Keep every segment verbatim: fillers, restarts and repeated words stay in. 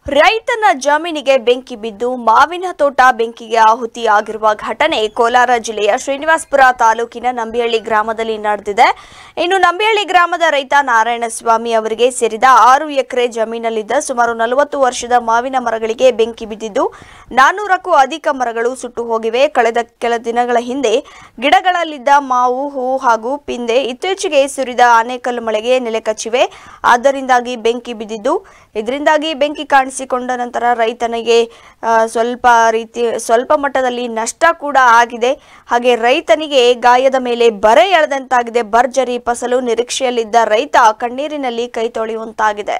ರೈತನ ಜಮೀನಿಗೆ ಬೆಂಕಿ ಬಿದ್ದು ಮಾವಿನ ತೋಟ ಬೆಂಕಿಗೆ ಆಹುತಿಯಾಗಿರುವ ಘಟನೆ ಕೋಲಾರ ಜಿಲ್ಲೆಯ ಶ್ರೀನಿವಾಸಪುರ ತಾಲೂಕಿನ ನಂಬಿಹಳ್ಳಿ ಗ್ರಾಮದಲ್ಲಿ ನಡೆದಿದೆ. ಇನ್ನು ನಂಬಿಹಳ್ಳಿ ಗ್ರಾಮದ ರೈತ ನಾರಾಯಣಸ್ವಾಮಿ ಅವರಿಗೆ ಸೇರಿದ ಆರು ಎಕರೆ ಜಮೀನಲ್ಲಿದ್ದ ಸುಮಾರು ನಲವತ್ತು ವರ್ಷದ ಮಾವಿನ ಮರಗಳಿಗೆ ಬೆಂಕಿ ಬಿದ್ದಿದ್ದು ನಾನ್ನೂರಕ್ಕೂ ಅಧಿಕ ಮರಗಳು ಸುಟ್ಟು ಹೋಗಿವೆ. ಕಳೆದ ಕೆಲ ದಿನಗಳ ಹಿಂದೆ ಗಿಡಗಳಲ್ಲಿದ್ದ ಮಾವು, ಹೂ ಹಾಗೂ ಪಿಂದೆ ಇತ್ತೀಚೆಗೆ ಸುರಿದ ಆನೆಕಲ್ಲು ಮಳೆಗೆ ನೆಲೆಕಚ್ಚಿವೆ. ಆದ್ದರಿಂದಾಗಿ ಬೆಂಕಿ ಬಿದ್ದಿದ್ದು ಇದರಿಂದಾಗಿ ಬೆಂಕಿ ಕಾಣಿಸಿಕೊಂಡ ನಂತರ ರೈತನಿಗೆ ಸ್ವಲ್ಪ ರೀತಿ ಸ್ವಲ್ಪ ಮಟ್ಟದಲ್ಲಿ ನಷ್ಟ ಕೂಡ ಆಗಿದೆ. ಹಾಗೆ ರೈತನಿಗೆ ಗಾಯದ ಮೇಲೆ ಬರೆ ಎಳೆದಂತಾಗಿದೆ. ಭರ್ಜರಿ ಫಸಲು ನಿರೀಕ್ಷೆಯಲ್ಲಿದ್ದ ರೈತ ಕಣ್ಣೀರಿನಲ್ಲಿ ಕೈ ತೊಳೆಯುವಂತಾಗಿದೆ.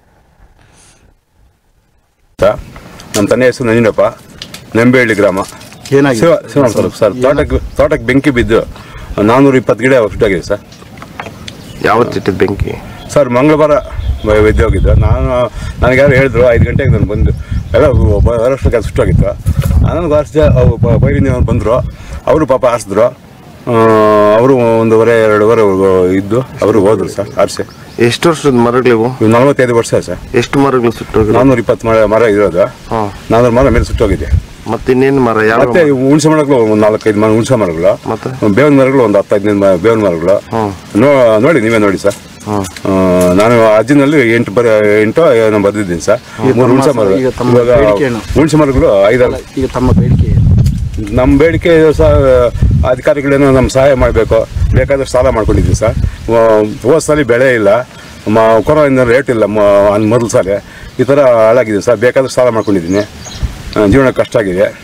ನಮ್ಮ ತಂದೆ ಹೆಸರು ನಂಜನಪ್ಪ, ನಂಬಿಹಳ್ಳಿ ಗ್ರಾಮ. ಏನಾಗಿದೆ ಸರ್? ತೋಟಕ್ಕೆ ತೋಟಕ್ಕೆ ಬೆಂಕಿ ಬಿದ್ದು ನಾನ್ನೂರ ಇಪ್ಪತ್ತು ಗಿಡ ಸುಟ್ಟಾಗಿದೆ ಸರ್. ಯಾವತ್ತಿಟ್ಟಿದ್ದು ಬೆಂಕಿ ಸರ್? ಮಂಗಳವಾರ ವೈದ್ಯ ಹೋಗಿದ್ದು. ನಾನು ನನಗೆ ಯಾರು ಹೇಳಿದ್ರು ಐದು ಗಂಟೆಗೆ ನಾನು ಬಂದು ಎಲ್ಲ ವರಷ್ಟು ಸುಟ್ಟೋಗಿತ್ತು. ನಾನು ಆರಿಸಿದೆ. ಬೈರಿನ ಬಂದರು, ಅವರು ಪಾಪ ಆರಿಸಿದ್ರು. ಅವರು ಒಂದೂವರೆ ಎರಡೂವರೆ ಇದ್ದು ಅವರು ಹೋದ್ರು ಸರ್ ಆರಿಸಿ. ಎಷ್ಟು ವರ್ಷದ ಮರಗಳಿವು? ನಲವತ್ತೈದು ವರ್ಷ ಸರ್. ಎಷ್ಟು ಮರಗಳು ಸುಟ್ಟೋಗಿ? ನಾನ್ನೂರ ಇಪ್ಪತ್ತು ಮರ ಮರ ಇರೋದು. ನಾನ್ನೂರು ಮರ ಮೇಲೆ ಸುಟ್ಟೋಗಿದೆ. ಮತ್ತೆ ಇನ್ನೇನು ಮರ? ಮತ್ತೆ ಹುಣಸೆ ಮರಗಳು ಒಂದು ನಾಲ್ಕೈದು ಮರ ಹುಣಸೆ ಮರಗಳು, ಮತ್ತೆ ಬೇವಿನ ಮರಗಳು ಒಂದು ಹತ್ತು ಹದಿನೈದು ಬೇವಿನ ಮರಗಳು. ನೋಡಿ, ನೀವೇ ನೋಡಿ ಸರ್. ನಾನು ಅರ್ಜಿನಲ್ಲಿ ಎಂಟು ಬರ ಎಂಟು ಏನೋ ಬರ್ದಿದ್ದೀನಿ ಸರ್. ಮೂರು ಹುಣಸೆ ಮರ. ಇವಾಗ ಹುಣಸೆ ಮರಗಳು ಐದಾರು. ಈಗ ತಮ್ಮ ಬೇಡಿಕೆ? ನಮ್ಮ ಬೇಡಿಕೆ ಸಹ ಅಧಿಕಾರಿಗಳೇನೋ ನಮ್ಮ ಸಹಾಯ ಮಾಡಬೇಕು. ಬೇಕಾದಷ್ಟು ಸಾಲ ಮಾಡ್ಕೊಂಡಿದ್ದೀನಿ ಸರ್. ಹೋದ ಸಾಲ ಬೆಳೆ ಇಲ್ಲ, ಕೊರೋನಾ ರೇಟ್ ಇಲ್ಲ. ಮೊದಲು ಸಾಲ ಈ ಥರ ಹಾಳಾಗಿದೆ ಸರ್. ಬೇಕಾದಷ್ಟು ಸಾಲ ಮಾಡ್ಕೊಂಡಿದ್ದೀನಿ. ಜೀವನ ಕಷ್ಟ ಆಗಿದೆ.